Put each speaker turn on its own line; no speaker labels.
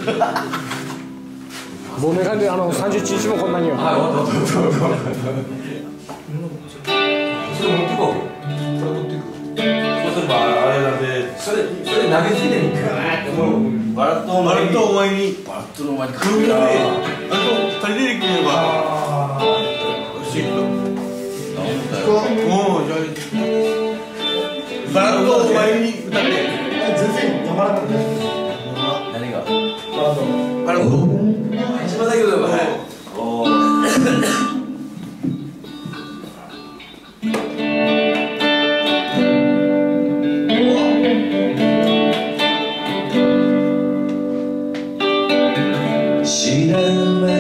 もうメガネ31日もこんなには。
はい、終わった。それ持ってこう。これ持ってく。そうすればあれなんで、それ投げついてにガーってもうバラッドお前に。
バラッドお前に。バラッドお前に。空港で。あと足りてくれれば。シート。もうじゃあ。バラッドお前に歌って。
全然やまなかった。
何が？
バラッド。
一番だけどはい。おお。
知らない